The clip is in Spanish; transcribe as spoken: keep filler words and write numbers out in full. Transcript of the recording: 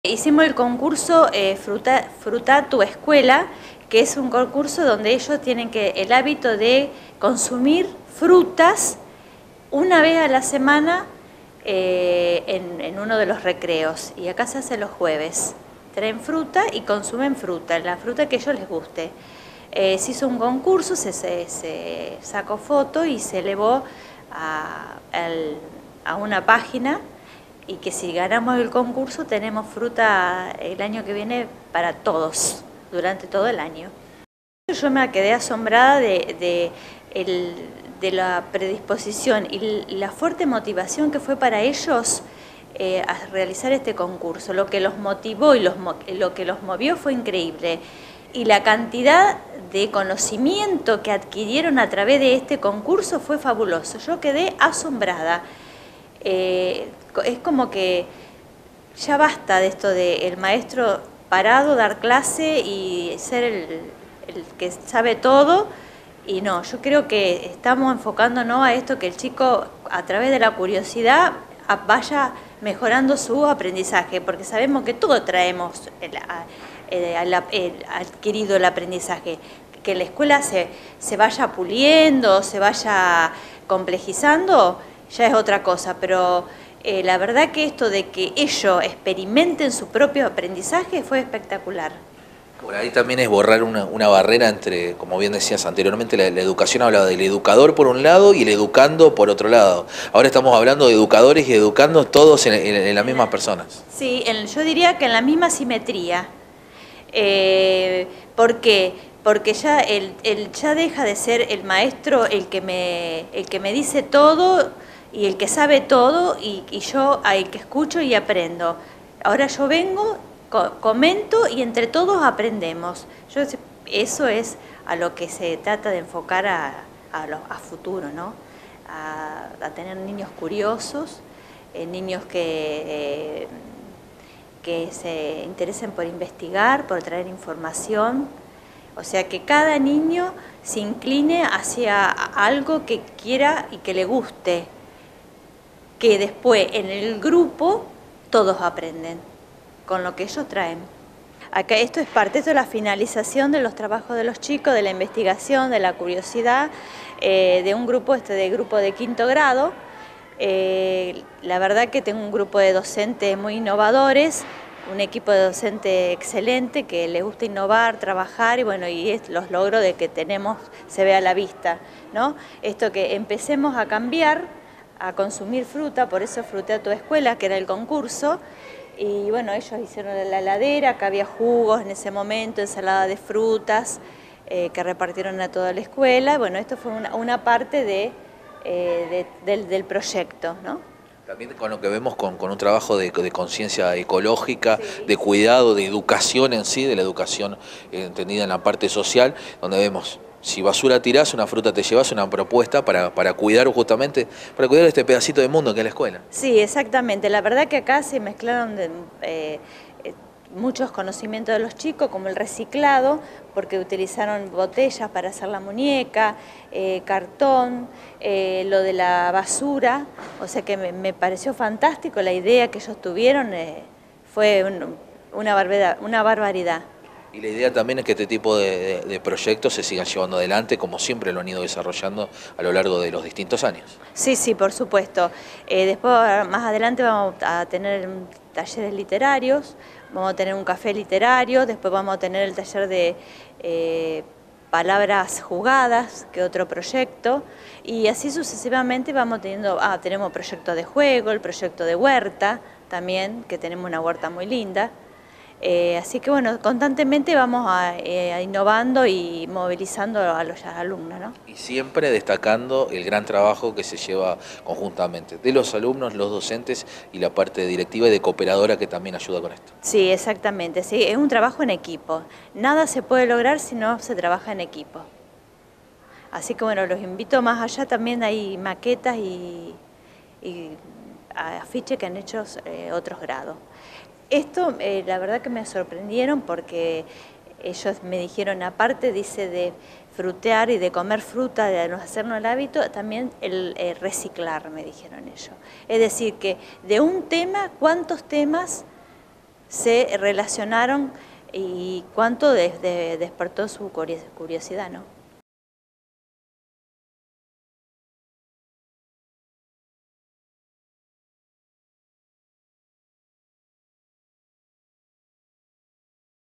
Hicimos el concurso eh, Fruta, Fruta tu Escuela, que es un concurso donde ellos tienen que el hábito de consumir frutas una vez a la semana eh, en, en uno de los recreos. Y acá se hace los jueves. Traen fruta y consumen fruta, la fruta que a ellos les guste. Eh, se hizo un concurso, se, se, se sacó foto y se elevó a, al, a una página. Y que si ganamos el concurso tenemos fruta el año que viene para todos, durante todo el año. Yo me quedé asombrada de, de, el, de la predisposición y la fuerte motivación que fue para ellos eh, a realizar este concurso. Lo que los motivó y los, lo que los movió fue increíble. Y la cantidad de conocimiento que adquirieron a través de este concurso fue fabuloso. Yo quedé asombrada. Eh, es como que ya basta de esto de el maestro parado, dar clase y ser el, el que sabe todo, y no, yo creo que estamos enfocándonos a esto, que el chico a través de la curiosidad vaya mejorando su aprendizaje, porque sabemos que todos traemos el, el, el, el adquirido el aprendizaje, que la escuela se, se vaya puliendo, se vaya complejizando, ya es otra cosa, pero eh, la verdad que esto de que ellos experimenten su propio aprendizaje fue espectacular. Por ahí también es borrar una, una barrera entre, como bien decías anteriormente, la, la educación hablaba del educador por un lado y el educando por otro lado. Ahora estamos hablando de educadores y educando todos en, en, en las mismas personas. Sí, en, yo diría que en la misma simetría. Eh, ¿Por qué? Porque ya, el, el, ya deja de ser el maestro el que me, el que me dice todo y el que sabe todo, y, y yo el que escucho y aprendo. Ahora yo vengo, co comento y entre todos aprendemos. Yo, eso es a lo que se trata de enfocar a, a, lo, a futuro, ¿no? A, a tener niños curiosos, eh, niños que, eh, que se interesen por investigar, por traer información. O sea, que cada niño se incline hacia algo que quiera y que le guste, que después en el grupo todos aprenden con lo que ellos traen. Acá esto es parte, esto es la finalización de los trabajos de los chicos, de la investigación, de la curiosidad, eh, de un grupo, este de grupo de quinto grado. Eh, la verdad que tengo un grupo de docentes muy innovadores, un equipo de docentes excelente que les gusta innovar, trabajar, y bueno, y es los logros de que tenemos se ve a la vista, ¿no? Esto que empecemos a cambiar, a consumir fruta, por eso Fruta tu Escuela, que era el concurso, y bueno, ellos hicieron la heladera, acá había jugos en ese momento, ensalada de frutas, eh, que repartieron a toda la escuela. Bueno, esto fue una, una parte de, eh, de, del, del proyecto, ¿no? También con lo que vemos con, con un trabajo de, de conciencia ecológica, sí. de cuidado, de educación en sí, de la educación eh, entendida en la parte social, donde vemos, si basura tirás, una fruta te llevas, una propuesta para, para cuidar justamente, para cuidar este pedacito de mundo que es la escuela. Sí, exactamente. La verdad que acá se mezclaron de, eh, muchos conocimientos de los chicos, como el reciclado, porque utilizaron botellas para hacer la muñeca, eh, cartón, eh, lo de la basura, o sea que me, me pareció fantástico la idea que ellos tuvieron, eh, fue un, una, barbaridad, una barbaridad. Y la idea también es que este tipo de, de, de proyectos se sigan llevando adelante, como siempre lo han ido desarrollando a lo largo de los distintos años. Sí, sí, por supuesto. Eh, después, más adelante, vamos a tener talleres literarios, vamos a tener un café literario, después vamos a tener el taller de eh, palabras jugadas, que es otro proyecto, y así sucesivamente vamos teniendo, ah, tenemos proyecto de juego, el proyecto de huerta también, que tenemos una huerta muy linda. Eh, así que bueno, constantemente vamos a, eh, a innovando y movilizando a los alumnos, ¿no? Y siempre destacando el gran trabajo que se lleva conjuntamente, de los alumnos, los docentes y la parte directiva y de cooperadora que también ayuda con esto. Sí, exactamente, sí, es un trabajo en equipo. Nada se puede lograr si no se trabaja en equipo. Así que bueno, los invito más allá, también hay maquetas y, y afiches que han hecho eh, otros grados. Esto, eh, la verdad que me sorprendieron porque ellos me dijeron, aparte, dice, de frutear y de comer fruta, de hacernos el hábito, también el, el reciclar, me dijeron ellos. Es decir, que de un tema, ¿cuántos temas se relacionaron y cuánto de, de, despertó su curiosidad, ¿no?